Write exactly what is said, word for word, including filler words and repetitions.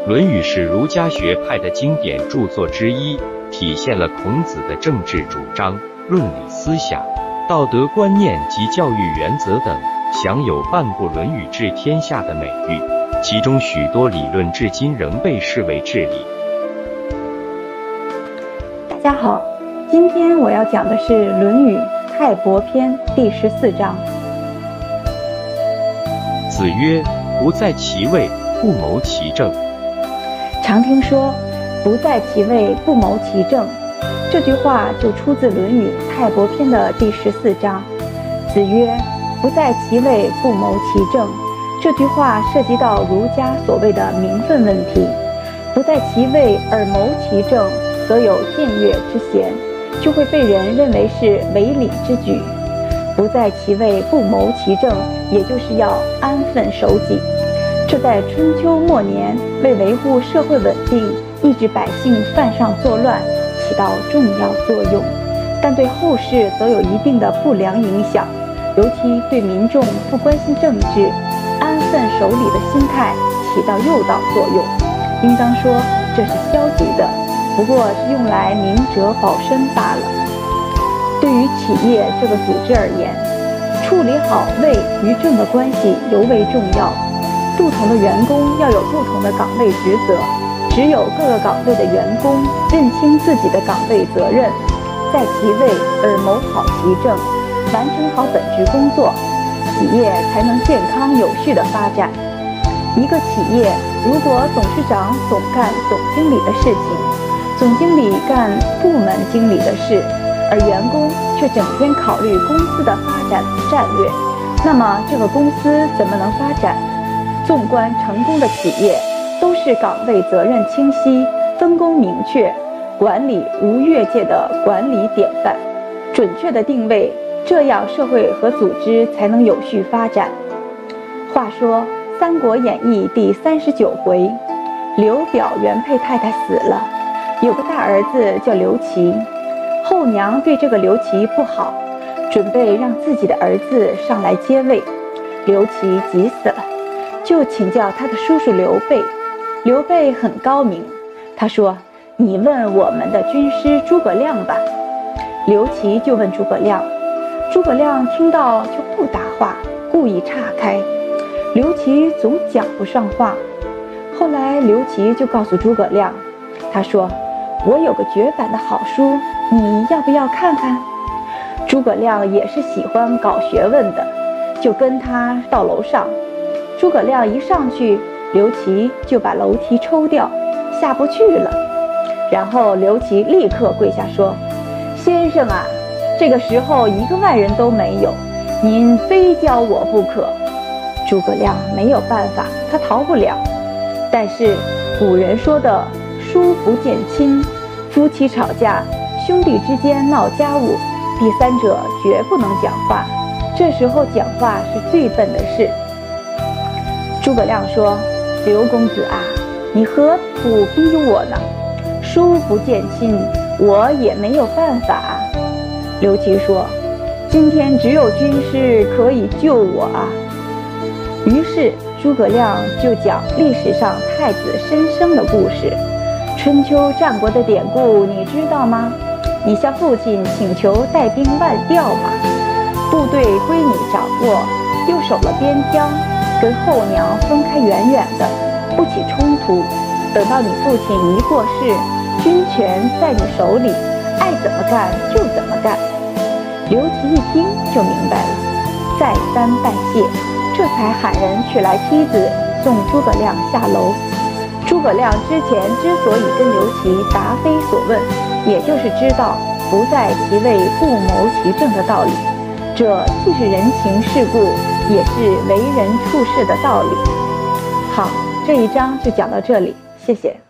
《论语》是儒家学派的经典著作之一，体现了孔子的政治主张、论理思想、道德观念及教育原则等，享有半部《论语》治天下的美誉。其中许多理论至今仍被视为至理。 大家好，今天我要讲的是《论语·泰伯篇》第十四章。 子曰：“不在其位，不谋其政。” 常听说“不在其位，不谋其政”，这句话就出自《论语·泰伯篇》的第十四章。子曰：“不在其位，不谋其政”，这句话涉及到儒家所谓的名分问题。不在其位而谋其政，则有僭越之嫌，就会被人认为是违礼之举。不在其位不谋其政，也就是要安分守己。这在春秋末年为维护社会稳定、抑制百姓犯上作乱起到重要作用，但对后世则有一定的不良影响，尤其对民众不关心政治、安分守礼的心态起到诱导作用。应当说这是消极的，不过是用来明哲保身罢了。对于企业这个组织而言，处理好位与政的关系尤为重要。不同的员工要有不同的岗位职责，只有各个岗位的员工认清自己的岗位责任，在其位而谋好其政，完成好本职工作，企业才能健康有序地发展。一个企业如果董事长总干总经理的事情，总经理干部门经理的事，而员工却整天考虑公司的发展战略，那么这个公司怎么能发展？纵观成功的企业，都是岗位责任清晰、分工明确、管理无越界的管理典范，准确的定位，这样社会和组织才能有序发展。话说《三国演义》第三十九回，刘表原配太太死了，有个大儿子叫刘琦，后娘对这个刘琦不好，准备让自己的儿子上来接位。刘琦急死了，就请教他的叔叔刘备。刘备很高明，他说：“你问我们的军师诸葛亮吧。”刘琦就问诸葛亮，诸葛亮听到就不答话，故意岔开。刘琦总讲不上话。后来刘琦就告诉诸葛亮，他说：“我有个绝版的好书，你要不要看看？”诸葛亮也是喜欢搞学问的，就跟他到楼上。诸葛亮一上去，刘琦就把楼梯抽掉，下不去了。然后刘琦立刻跪下说：“先生啊，这个时候一个外人都没有，您非教我不可。”诸葛亮没有办法，他逃不了。但是古人说的疏不见亲，夫妻吵架，兄弟之间闹家务，第三者绝不能讲话，这时候讲话是最笨的事。诸葛亮说：“刘公子啊，你何苦逼我呢？疏不见亲，我也没有办法啊。”刘琦说：“今天只有军师可以救我啊。”于是诸葛亮就讲历史上太子申生的故事。春秋战国的典故你知道吗？你向父亲请求带兵万调嘛，部队归你掌握，又守了边疆，跟后娘分开远远的，不起冲突。等到你父亲一过世，军权在你手里，爱怎么干就怎么干。刘琦一听就明白了，再三拜谢，这才喊人去来梯子送诸葛亮下楼。诸葛亮之前之所以跟刘琦答非所问，也就是知道不在其位不谋其政的道理。这既是人情世故，也是为人处事的道理。好，这一章就讲到这里，谢谢。